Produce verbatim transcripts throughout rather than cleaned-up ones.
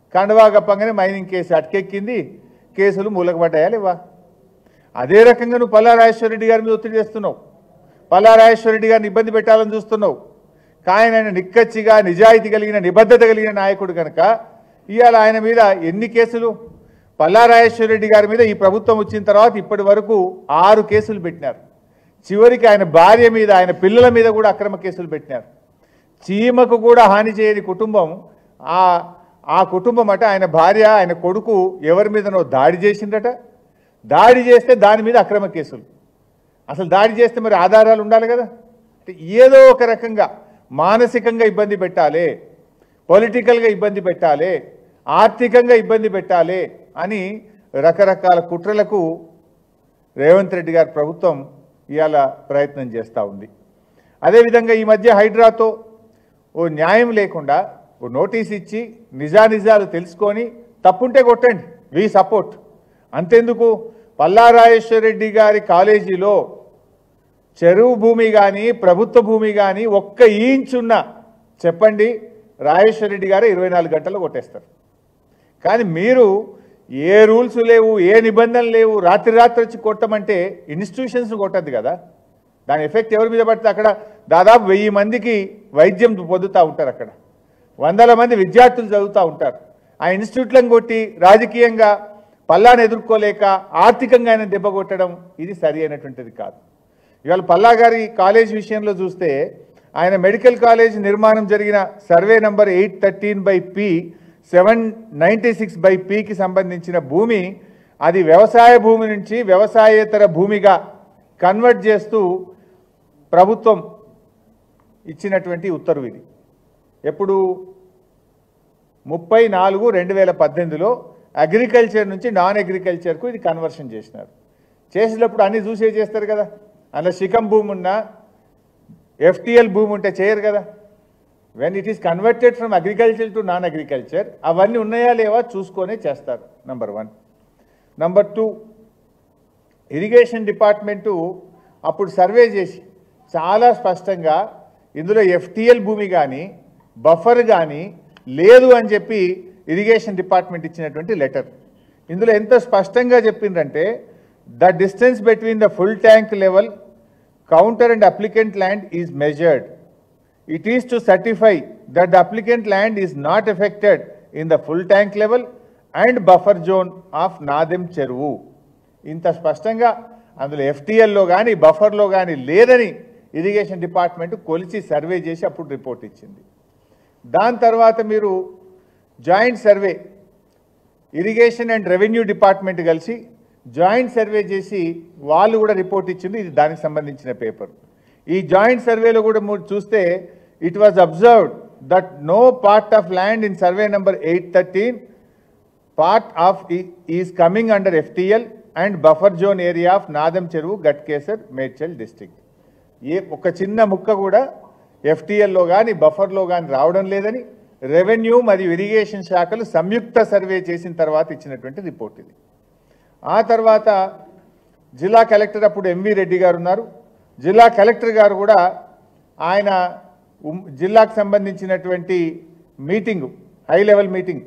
కండవా గప్పంగానే mining case అటకెక్కింది, కేసులు మూలకపడ్డాయా లేవా? అదే రకంగా నువ్వు పల్లా రాజేశ్వర రెడ్డి గారి మీద ఒత్తిడి చేస్తున్నావు, పల్లా రాజేశ్వర రెడ్డి గారిని ఇబ్బంది పెట్టాలని చూస్తున్నావు. కానీ ఆయన నిక్కచ్చిగా నిజాయితీ కలిగిన నిబద్ధత కలిగిన నాయకుడు కనుక ఇవాళ ఆయన మీద ఎన్ని కేసులు? పల్లా రాజేశ్వర రెడ్డి గారి మీద ఈ ప్రభుత్వం వచ్చిన తర్వాత ఇప్పటి వరకు ఆరు కేసులు పెట్టినారు. చివరికి ఆయన భార్య మీద, ఆయన పిల్లల మీద కూడా అక్రమ కేసులు పెట్టినారు. చీమకు కూడా హాని చేయని కుటుంబం ఆ ఆ కుటుంబం అట. ఆయన భార్య, ఆయన కొడుకు ఎవరి మీదనో దాడి చేసిందట. దాడి చేస్తే దాని మీద అక్రమ కేసులు. అసలు దాడి చేస్తే మరి ఆధారాలు ఉండాలి కదా. అంటే ఏదో ఒక రకంగా మానసికంగా ఇబ్బంది పెట్టాలి, పొలిటికల్గా ఇబ్బంది పెట్టాలి, ఆర్థికంగా ఇబ్బంది పెట్టాలి అని రకరకాల కుట్రలకు రేవంత్ రెడ్డి గారి ప్రభుత్వం ఇవాళ ప్రయత్నం చేస్తూ ఉంది. అదేవిధంగా ఈ మధ్య హైడ్రాతో ఓ న్యాయం లేకుండా ఓ నోటీస్ ఇచ్చి నిజానిజాలు తెలుసుకొని తప్పుంటే కొట్టండి, వి సపోర్ట్. అంతెందుకు, పల్లా రాజేశ్వర రెడ్డి గారి కాలేజీలో చెరువు భూమి కానీ ప్రభుత్వ భూమి కానీ ఒక్క ఇంచున్న చెప్పండి, రాజేశ్వర రెడ్డి గారు ఇరవై నాలుగు గంటల్లో కొట్టేస్తారు. కానీ మీరు ఏ రూల్స్ లేవు, ఏ నిబంధనలు లేవు, రాత్రి రాత్రి వచ్చి కొట్టమంటే ఇన్స్టిట్యూషన్స్ కొట్టద్దు కదా. దాని ఎఫెక్ట్ ఎవరి మీద పడితే అక్కడ దాదాపు వెయ్యి మందికి వైద్యం పొందుతూ ఉంటారు, అక్కడ వందల మంది విద్యార్థులు చదువుతూ ఉంటారు. ఆ ఇన్స్టిట్యూట్లను కొట్టి రాజకీయంగా పల్లాను ఎదుర్కోలేక ఆర్థికంగా ఆయన దెబ్బ కొట్టడం ఇది సరి అయినటువంటిది కాదు. ఇవాళ పల్లా గారి కాలేజ్ విషయంలో చూస్తే ఆయన మెడికల్ కాలేజ్ నిర్మాణం జరిగిన survey number eight thirteen by P seven ninety six by పికి సంబంధించిన భూమి అది వ్యవసాయ భూమి నుంచి వ్యవసాయేతర భూమిగా కన్వర్ట్ చేస్తూ ప్రభుత్వం ఇచ్చినటువంటి ఉత్తర్వు ఇది. ఎప్పుడు ముప్పై నాలుగు రెండు వేల పద్దెనిమిదిలో అగ్రికల్చర్ నుంచి నాన్ అగ్రికల్చర్కు ఇది కన్వర్షన్ చేసినారు. చేసినప్పుడు అన్నీ చూసే చేస్తారు కదా. అలా శిఖం భూమి ఉన్నా ఎఫ్టీఎల్ భూమి ఉంటే చేయరు కదా. When it is converted from agriculture to non agriculture అవన్నీ ఉన్నాయా లేవా చూసుకొనే చేస్తారు. Number one. Number two, irrigation department అప్పుడు సర్వే చేసి చాలా స్పష్టంగా ఇందులో ఎఫ్టీఎల్ భూమి కానీ బఫర్ కానీ లేదు అని చెప్పి ఇరిగేషన్ డిపార్ట్మెంట్ ఇచ్చినటువంటి లెటర్. ఇందులో ఎంత స్పష్టంగా చెప్పిందంటే the distance between the full tank level contour and applicant land is measured. It is to certify that the applicant land is not affected in the full tank level and buffer zone of Nadem Cheruvu. ఇంత స్పష్టంగా అందులో ఎఫ్టీఎల్లో కానీ బఫర్లో కానీ లేదని irrigation department కొలిచి survey చేసి అప్పుడు report ఇచ్చింది. దాని తర్వాత మీరు joint survey irrigation and revenue department కలిసి జాయింట్ సర్వే చేసి వాళ్ళు కూడా రిపోర్ట్ ఇచ్చింది. ఇది దానికి సంబంధించిన పేపర్. ఈ జాయింట్ సర్వేలో కూడా మీరు చూస్తే it was observed that no part of land in survey number eight thirteen part of is coming under F T L and buffer zone area of Nadam Cheruvu, Gatkesar, Medchal district. ఏ ఒక చిన్న ముక్క కూడా ఎఫ్టీఎల్లో కానీ బఫర్లో కానీ రావడం లేదని revenue మరియు irrigation శాఖలు సంయుక్త సర్వే చేసిన తర్వాత ఇచ్చినటువంటి రిపోర్ట్ ఇది. ఆ తర్వాత జిల్లా కలెక్టర్ అప్పుడు ఎంవి రెడ్డి గారు ఉన్నారు. జిల్లా కలెక్టర్ గారు కూడా ఆయన జిల్లాకు సంబంధించినటువంటి మీటింగు, హై లెవెల్ మీటింగ్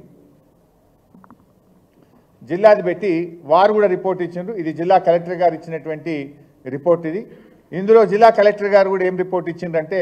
జిల్లాది పెట్టి వారు కూడా రిపోర్ట్ ఇచ్చిండ్రు. ఇది జిల్లా కలెక్టర్ గారు ఇచ్చినటువంటి రిపోర్ట్ ఇది. ఇందులో జిల్లా కలెక్టర్ గారు కూడా ఏం రిపోర్ట్ ఇచ్చిండ్రంటే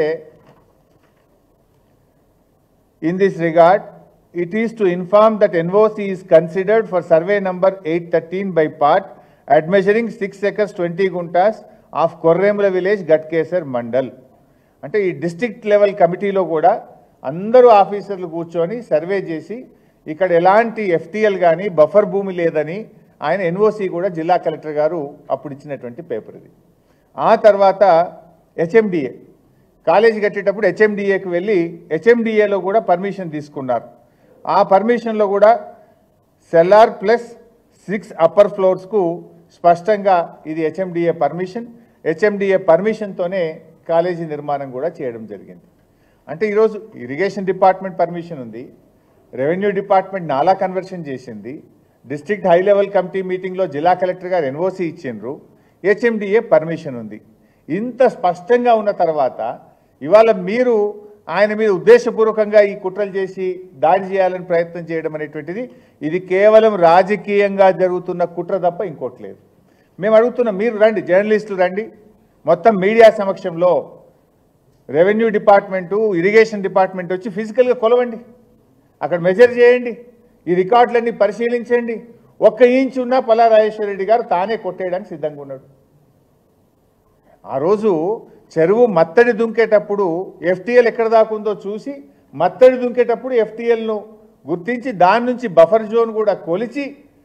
in this regard it is to inform that NOC is considered for survey number eight thirteen by part at measuring six acres twenty guntas of Korremula village, Ghatkesar mandal. అంటే ఈ డిస్ట్రిక్ట్ లెవెల్ కమిటీలో కూడా అందరూ ఆఫీసర్లు కూర్చొని సర్వే చేసి ఇక్కడ ఎలాంటి ఎఫ్టీఎల్ కానీ బఫర్ భూమి లేదని ఆయన ఎన్ఓసి కూడా జిల్లా కలెక్టర్ గారు అప్పుడు ఇచ్చినటువంటి పేపర్ ఇది. ఆ తర్వాత హెచ్ఎండిఏ కాలేజీ కట్టేటప్పుడు హెచ్ఎండిఏకి వెళ్ళి హెచ్ఎండిఏలో కూడా పర్మిషన్ తీసుకున్నారు. ఆ పర్మిషన్లో కూడా సెల్లార్ ప్లస్ సిక్స్ అప్పర్ ఫ్లోర్స్కు స్పష్టంగా ఇది హెచ్ఎండిఏ పర్మిషన్. హెచ్ఎండిఏ పర్మిషన్తోనే కాలేజీ నిర్మాణం కూడా చేయడం జరిగింది. అంటే ఈరోజు ఇరిగేషన్ డిపార్ట్మెంట్ పర్మిషన్ ఉంది, రెవెన్యూ డిపార్ట్మెంట్ నాలా కన్వర్షన్ చేసింది, డిస్ట్రిక్ట్ హై లెవెల్ కమిటీ మీటింగ్లో జిల్లా కలెక్టర్ గారు ఎన్ఓసి ఇచ్చిండ్రు, హెచ్ఎండిఏ పర్మిషన్ ఉంది. ఇంత స్పష్టంగా ఉన్న తర్వాత ఇవాళ మీరు ఆయన మీద ఉద్దేశపూర్వకంగా ఈ కుట్రలు చేసి దాడి చేయాలని ప్రయత్నం చేయడం అనేటువంటిది ఇది కేవలం రాజకీయంగా జరుగుతున్న కుట్ర తప్ప ఇంకోటి లేదు. మేము అడుగుతున్నాం, మీరు రండి, జర్నలిస్టులు రండి, మొత్తం మీడియా సమక్షంలో రెవెన్యూ డిపార్ట్మెంటు, ఇరిగేషన్ డిపార్ట్మెంట్ వచ్చి ఫిజికల్గా కొలవండి, అక్కడ మెజర్ చేయండి, ఈ రికార్డులన్నీ పరిశీలించండి. ఒక్క ఇంచు ఉన్నా పల్లా రాజేశ్వర రెడ్డి గారు తానే కొట్టేయడానికి సిద్ధంగా ఉన్నాడు. ఆ రోజు చెరువు మత్తడి దుంకేటప్పుడు ఎఫ్టీఎల్ ఎక్కడ దాకుందో చూసి మత్తడి దుంకేటప్పుడు ఎఫ్టీఎల్ను గుర్తించి దాని నుంచి బఫర్ జోన్ కూడా కొలిచి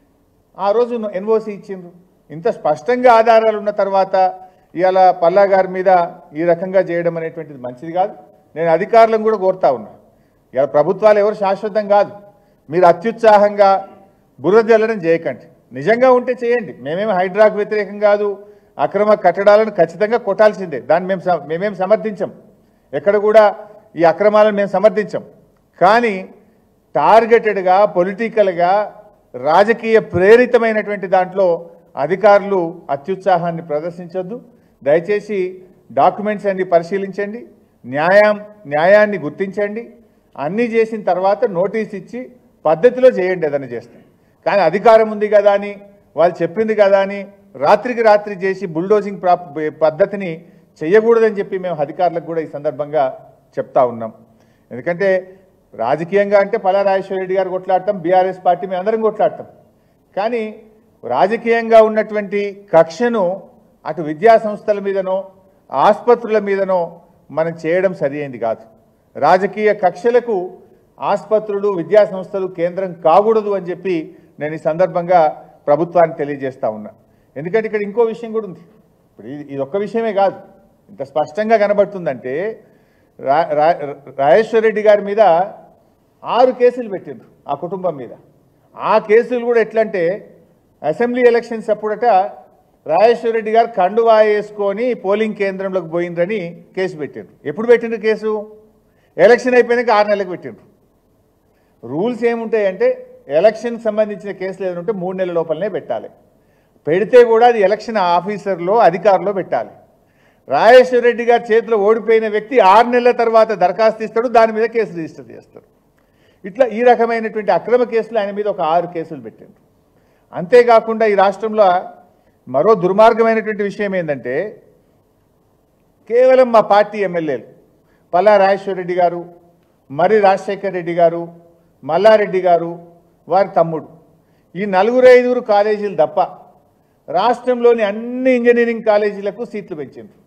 ఆ రోజు ఎన్ఓసి ఇచ్చిండ్రు. ఇంత స్పష్టంగా ఆధారాలు ఉన్న తర్వాత ఇవాళ పల్లా గారి మీద ఈ రకంగా చేయడం అనేటువంటిది మంచిది కాదు. నేను అధికారులను కూడా కోరుతా ఉన్నా, ఇవాళ ప్రభుత్వాలు ఎవరు శాశ్వతం కాదు, మీరు అత్యుత్సాహంగా బురద జల్లడం చేయకండి, నిజంగా ఉంటే చేయండి. మేమేమి హైడ్రాకు వ్యతిరేకం కాదు, అక్రమ కట్టడాలను ఖచ్చితంగా కొట్టాల్సిందే, దాన్ని మేము మేమేం సమర్థించం, ఎక్కడ కూడా ఈ అక్రమాలను మేము సమర్థించం. కానీ టార్గెటెడ్గా పొలిటికల్గా రాజకీయ ప్రేరితమైనటువంటి దాంట్లో అధికారులు అత్యుత్సాహాన్ని ప్రదర్శించొద్దు. దయచేసి డాక్యుమెంట్స్ అన్ని పరిశీలించండి, న్యాయం న్యాయాన్ని గుర్తించండి, అన్నీ చేసిన తర్వాత నోటీస్ ఇచ్చి పద్ధతిలో చేయండి ఏదైనా చేస్తే. కానీ అధికారం ఉంది కదా అని, వాళ్ళు చెప్పింది కదా అని రాత్రికి రాత్రి చేసి బుల్డోజింగ్ పద్ధతిని చేయకూడదని చెప్పి మేము అధికారులకు కూడా ఈ సందర్భంగా చెప్తా ఉన్నాం. ఎందుకంటే రాజకీయంగా అంటే పల్లా రాజేశ్వర రెడ్డి గారు కొట్లాడతాం, బీఆర్ఎస్ పార్టీ మేము అందరం కొట్లాడతాం. కానీ రాజకీయంగా ఉన్నటువంటి కక్షను అటు విద్యా సంస్థల మీదనో ఆసుపత్రుల మీదనో మనం చేయడం సరియైంది కాదు. రాజకీయ కక్షలకు ఆసుపత్రులు విద్యా సంస్థలు కేంద్రం కాకూడదు అని చెప్పి నేను ఈ సందర్భంగా ప్రభుత్వానికి తెలియజేస్తా ఉన్నా. ఎందుకంటే ఇక్కడ ఇంకో విషయం కూడా ఉంది. ఇప్పుడు ఇది ఇది ఒక్క విషయమే కాదు, ఇంత స్పష్టంగా కనబడుతుందంటే రా రాజేశ్వర రెడ్డి గారి మీద ఆరు కేసులు పెట్టిండ్రు ఆ కుటుంబం మీద. ఆ కేసులు కూడా ఎట్లంటే అసెంబ్లీ ఎలక్షన్స్ అప్పుడట రాజేశ్వర రెడ్డి గారు కండువా వేసుకొని పోలింగ్ కేంద్రంలోకి పోయిండ్రని కేసు పెట్టిండ్రు. ఎప్పుడు పెట్టిండ్రు కేసు? ఎలక్షన్ అయిపోయినాక ఆరు నెలలకు పెట్టిండ్రు. రూల్స్ ఏముంటాయంటే ఎలక్షన్కి సంబంధించిన కేసులు ఏదైనా ఉంటే మూడు నెలల లోపలనే పెట్టాలి, పెడితే కూడా అది ఎలక్షన్ ఆఫీసర్లో అధికారులో పెట్టాలి. రాజేశ్వర రెడ్డి గారి చేతిలో ఓడిపోయిన వ్యక్తి ఆరు నెలల తర్వాత దరఖాస్తు ఇస్తాడు, దాని మీద కేసు రిజిస్టర్ చేస్తాడు. ఇట్లా ఈ రకమైనటువంటి అక్రమ కేసులు ఆయన మీద ఒక ఆరు కేసులు పెట్టిండ్రు. అంతేకాకుండా ఈ రాష్ట్రంలో మరో దుర్మార్గమైనటువంటి విషయం ఏంటంటే కేవలం మా పార్టీ ఎమ్మెల్యేలు పల్లా రాజేశ్వర రెడ్డి గారు, మరి రాజశేఖర్ రెడ్డి గారు, మల్లారెడ్డి గారు, వారి తమ్ముడు, ఈ నలుగురు ఐదుగురు కాలేజీలు తప్ప రాష్ట్రంలోని అన్ని ఇంజనీరింగ్ కాలేజీలకు సీట్లు పెంచిండ్రు.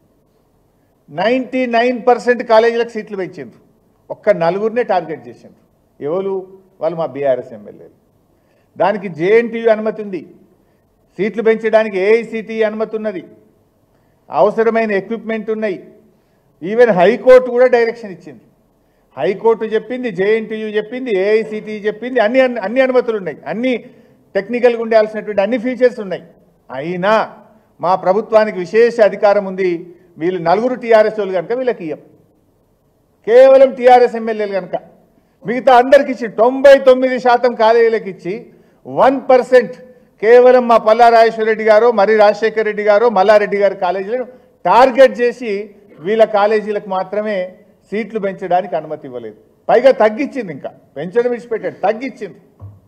నైంటీ నైన్ పర్సెంట్ కాలేజీలకు సీట్లు పెంచిండ్రు. ఒక్క నలుగురినే టార్గెట్ చేసిండ్రు. ఎవరు? వాళ్ళు మా బీఆర్ఎస్ ఎమ్మెల్యేలు. దానికి జేఎన్టీయూ అనుమతి ఉంది, సీట్లు పెంచడానికి ఏఐసిటిఈ అనుమతి ఉన్నది, అవసరమైన ఎక్విప్మెంట్ ఉన్నాయి. ఈవెన్ హైకోర్టు కూడా డైరెక్షన్ ఇచ్చింది. హైకోర్టు చెప్పింది, జేఎన్టీయూ చెప్పింది, ఏఐసిటిఈ చెప్పింది, అన్ని అన్ని అనుమతులు ఉన్నాయి, అన్ని టెక్నికల్గా ఉండాల్సినటువంటి అన్ని ఫీచర్స్ ఉన్నాయి. అయినా మా ప్రభుత్వానికి విశేష అధికారం ఉంది, వీళ్ళు నలుగురు టీఆర్ఎస్ వాళ్ళు కనుక వీళ్ళకి ఇయ్యం, కేవలం టీఆర్ఎస్ ఎమ్మెల్యేలు కనుక మిగతా అందరికి ఇచ్చి తొంభై తొమ్మిది శాతం కాలేజీలకు ఇచ్చి వన్ పర్సెంట్ కేవలం మా పల్లా రాజేశ్వర రెడ్డి గారు, మరి రాజశేఖర్ రెడ్డి గారు, మల్లారెడ్డి గారి కాలేజీలను టార్గెట్ చేసి వీళ్ళ కాలేజీలకు మాత్రమే సీట్లు పెంచడానికి అనుమతి ఇవ్వలేదు. పైగా తగ్గించింది, ఇంకా పెంచడం విడిచిపెట్టాడు, తగ్గించింది.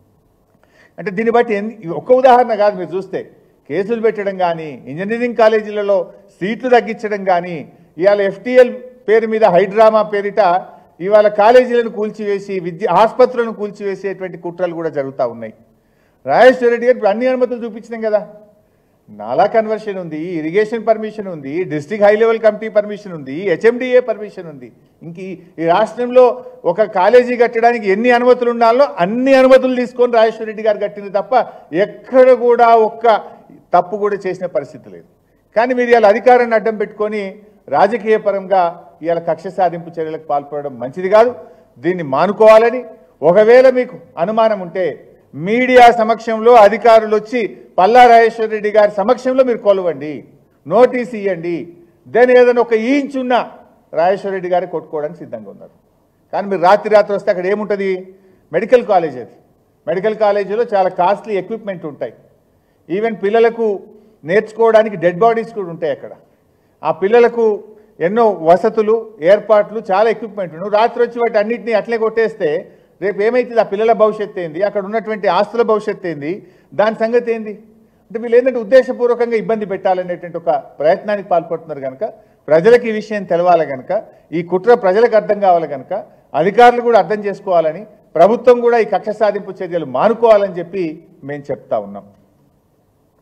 అంటే దీన్ని బట్టి ఒక్క ఉదాహరణ కాదు, మీరు చూస్తే కేసులు పెట్టడం కానీ, ఇంజనీరింగ్ కాలేజీలలో సీట్లు తగ్గించడం కానీ, ఇవాళ ఎఫ్టీఎల్ పేరు మీద హైడ్రామా పేరిట ఇవాళ కాలేజీలను కూల్చివేసి విద్య ఆసుపత్రులను కూల్చివేసేటువంటి కుట్రలు కూడా జరుగుతూ ఉన్నాయి. రాజేశ్వర రెడ్డి గారు అన్ని అనుమతులు చూపించినాం కదా, నాలా కన్వర్షన్ ఉంది, ఇరిగేషన్ పర్మిషన్ ఉంది, district high level committee permission ఉంది, హెచ్ఎండిఏ పర్మిషన్ ఉంది. ఇంక ఈ రాష్ట్రంలో ఒక కాలేజీ కట్టడానికి ఎన్ని అనుమతులు ఉండాలో అన్ని అనుమతులు తీసుకొని రాజేశ్వర రెడ్డి గారు కట్టింది తప్ప ఎక్కడ కూడా ఒక్క తప్పు కూడా చేసిన పరిస్థితి లేదు. కానీ మీరు ఇవాళ అధికారాన్ని అడ్డం పెట్టుకొని రాజకీయ పరంగా ఇవాళ కక్ష సాధింపు చర్యలకు పాల్పడడం మంచిది కాదు. దీన్ని మానుకోవాలని, ఒకవేళ మీకు అనుమానం ఉంటే మీడియా సమక్షంలో అధికారులు వచ్చి పల్లా రాజేశ్వర రెడ్డి గారి సమక్షంలో మీరు కొలవండి, నోటీస్ ఇవ్వండి, దాని ఏదైనా ఒక ఇంచ్ ఉన్నా రాజేశ్వర రెడ్డి గారి కొట్టుకోవడానికి సిద్ధంగా ఉన్నారు. కానీ మీరు రాత్రి రాత్రి వస్తే అక్కడ ఏముంటుంది? Medical college. అది మెడికల్ కాలేజీలో చాలా కాస్ట్లీ ఎక్విప్మెంట్ ఉంటాయి. ఈవెన్ పిల్లలకు నేర్చుకోవడానికి డెడ్ బాడీస్ కూడా ఉంటాయి అక్కడ. ఆ పిల్లలకు ఎన్నో వసతులు ఏర్పాట్లు చాలా ఎక్విప్మెంట్ నువ్వు రాత్రి వచ్చి వాటి అన్నింటినీ అట్లే కొట్టేస్తే రేపు ఏమైతుంది ఆ పిల్లల భవిష్యత్తు ఏంది అక్కడ ఉన్నటువంటి ఆస్తుల భవిష్యత్తు ఏంది దాని సంగతి ఏంది అంటే వీళ్ళు ఏంటంటే ఉద్దేశపూర్వకంగా ఇబ్బంది పెట్టాలనేటువంటి ఒక ప్రయత్నానికి పాల్పడుతున్నారు కనుక ప్రజలకు ఈ విషయం తెలవాలి కనుక ఈ కుట్ర ప్రజలకు అర్థం కావాలి కనుక అధికారులు కూడా అర్థం చేసుకోవాలని ప్రభుత్వం కూడా ఈ కక్ష సాధింపు చర్యలు మానుకోవాలని చెప్పి మేము చెప్తా ఉన్నాం.